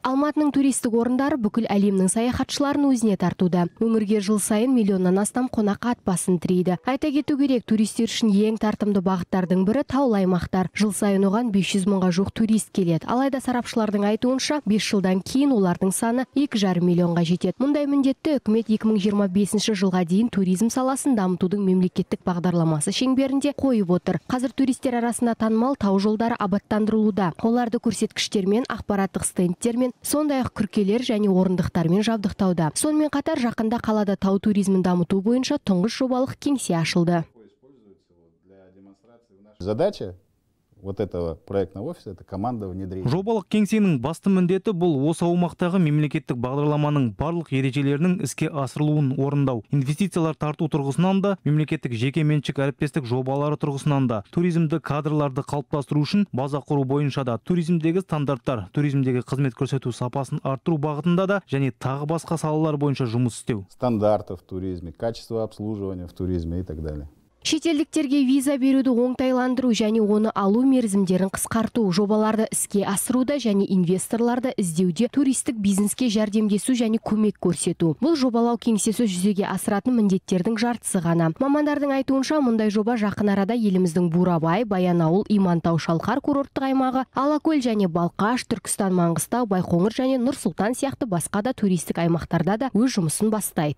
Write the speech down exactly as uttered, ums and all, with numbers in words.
Алматының туристік орындары бүкіл әлемнің саяхатшыларын өзіне тартуда. Өңірге жыл сайын миллионнан астам қонақ ат басын тірейді. Айта кету керек, туристер үшін ең тартымды бағыттардың бірі таулы аймақтар. Жыл сайын оған бес жүз мыңға жуық турист келеді. Алайда сарапшылардың айтуынша, бес жылдан кейін олардың саны екі жарым миллионға жетеді. Мұндай міндетті үкімет екі мың жиырма бесінші жылға дейін туризм саласын дамытудың мемлекеттік бағдарламасы шеңберінде қойып отыр. Қазір туристер арасында танымал тау жолдары абаттандырылуда. Оларды көрсеткіштермен, ақпараттық стендтермен, сондай-ақ күркелер және орындықтармен жабдықтауда. Сонымен қатар жақында қалада тау туризмін дамыту бойынша тұңғыш жобалық кеңсе ашылды. Задача вот этого проектного офиса — это команда внедрения. Жобалық кеңсенің басты міндеті бұл осы аумақтағы мемлекеттік бағдарламаның барлық ережелерінің іске асырылуын орындау. Инвестициялар тарту тұрғысынан да, мемлекеттік жеке меншік әріптестік жобалары тұрғысынан да, туризмді кадрларды қалыптастыру үшін база құру бойынша да, туризмдегі стандарттар, туризмдегі қызмет көрсету сапасын арттыру бағытында да және тағы басқа салалар бойынша жұмыс істеу. Стандартов в туризме, качество обслуживания в туризме и так далее. Шетелдіктерге виза беруді оңтайландыру және оны алу мерзімдерін қысқарту, жобаларды іске асыруда және инвесторларды іздеуде туристік бизнеске жәрдемдесу және көмек көрсету. Бұл жобалау кеңсесі жүзеге асыратын міндеттердің жартысы ғана. Мамандардың айтуынша, мұндай жоба жақын арада еліміздің Бурабай, Баянауыл, Имантау, Шалқар курорттық аймағы, Алакөл және Балқаш, Түркістан, Маңғыстау, Байқоңыр және Нұр Сұлтан сияқты басқа да туристік аймақтарда да өз жұмысын бастайды.